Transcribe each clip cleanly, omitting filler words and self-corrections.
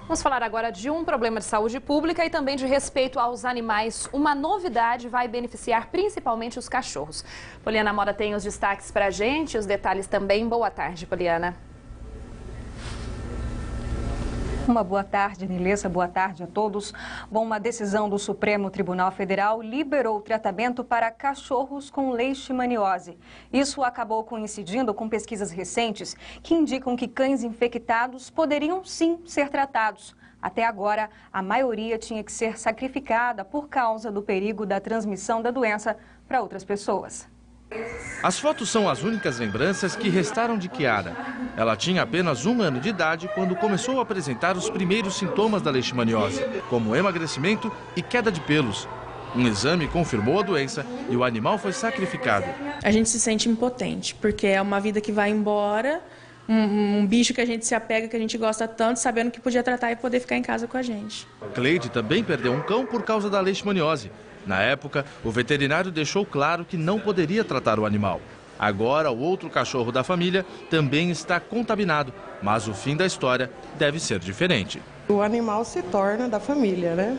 Vamos falar agora de um problema de saúde pública e também de respeito aos animais. Uma novidade vai beneficiar principalmente os cachorros. Poliana Mora tem os destaques pra gente, os detalhes também. Boa tarde, Poliana. Uma boa tarde, Nilessa. Boa tarde a todos. Bom, uma decisão do Supremo Tribunal Federal liberou o tratamento para cachorros com leishmaniose. Isso acabou coincidindo com pesquisas recentes que indicam que cães infectados poderiam sim ser tratados. Até agora, a maioria tinha que ser sacrificada por causa do perigo da transmissão da doença para outras pessoas. As fotos são as únicas lembranças que restaram de Kiara. Ela tinha apenas 1 ano de idade quando começou a apresentar os primeiros sintomas da leishmaniose, como emagrecimento e queda de pelos. Um exame confirmou a doença e o animal foi sacrificado. A gente se sente impotente, porque é uma vida que vai embora, um bicho que a gente se apega, que a gente gosta tanto, sabendo que podia tratar e poder ficar em casa com a gente. Cleide também perdeu um cão por causa da leishmaniose. Na época, o veterinário deixou claro que não poderia tratar o animal. Agora, o outro cachorro da família também está contaminado, mas o fim da história deve ser diferente. O animal se torna da família, né?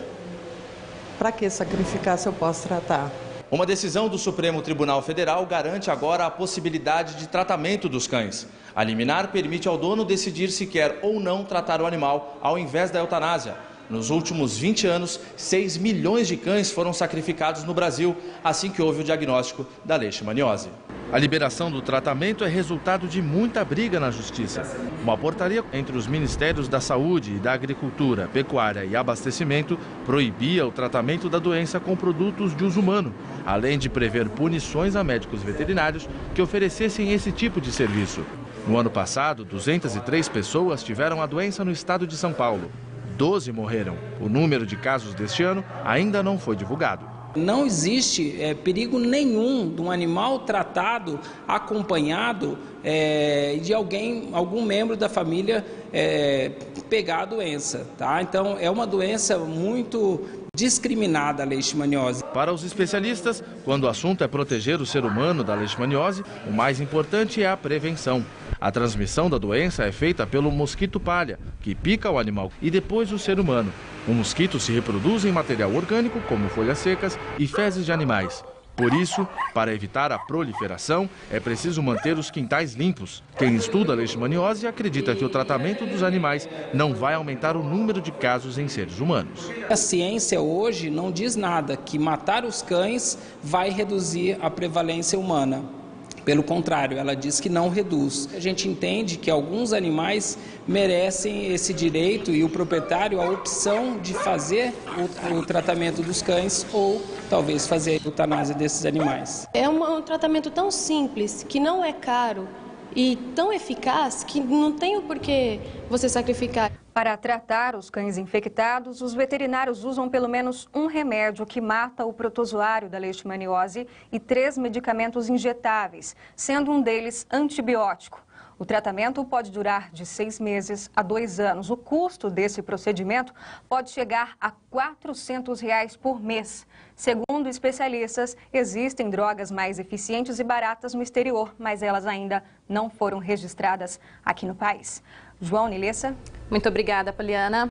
Para que sacrificar se eu posso tratar? Uma decisão do Supremo Tribunal Federal garante agora a possibilidade de tratamento dos cães. A liminar permite ao dono decidir se quer ou não tratar o animal, ao invés da eutanásia. Nos últimos 20 anos, 6 milhões de cães foram sacrificados no Brasil, assim que houve o diagnóstico da leishmaniose. A liberação do tratamento é resultado de muita briga na Justiça. Uma portaria entre os Ministérios da Saúde e da Agricultura, Pecuária e Abastecimento proibia o tratamento da doença com produtos de uso humano, além de prever punições a médicos veterinários que oferecessem esse tipo de serviço. No ano passado, 203 pessoas tiveram a doença no estado de São Paulo. 12 morreram. O número de casos deste ano ainda não foi divulgado. Não existe perigo nenhum de um animal tratado, acompanhado de algum membro da família pegar a doença, tá? Então é uma doença muito discriminada, a leishmaniose. Para os especialistas, quando o assunto é proteger o ser humano da leishmaniose, o mais importante é a prevenção. A transmissão da doença é feita pelo mosquito palha, que pica o animal, e depois o ser humano. O mosquito se reproduz em material orgânico, como folhas secas e fezes de animais. Por isso, para evitar a proliferação, é preciso manter os quintais limpos. Quem estuda a leishmaniose acredita que o tratamento dos animais não vai aumentar o número de casos em seres humanos. A ciência hoje não diz nada que matar os cães vai reduzir a prevalência humana. Pelo contrário, ela diz que não reduz. A gente entende que alguns animais merecem esse direito e o proprietário a opção de fazer o tratamento dos cães ou talvez fazer a eutanásia desses animais. É um tratamento tão simples, que não é caro e tão eficaz que não tem o porquê você sacrificar. Para tratar os cães infectados, os veterinários usam pelo menos um remédio que mata o protozoário da leishmaniose e 3 medicamentos injetáveis, sendo um deles antibiótico. O tratamento pode durar de 6 meses a 2 anos. O custo desse procedimento pode chegar a R$ 400 por mês. Segundo especialistas, existem drogas mais eficientes e baratas no exterior, mas elas ainda não foram registradas aqui no país. João, Nilessa. Muito obrigada, Poliana.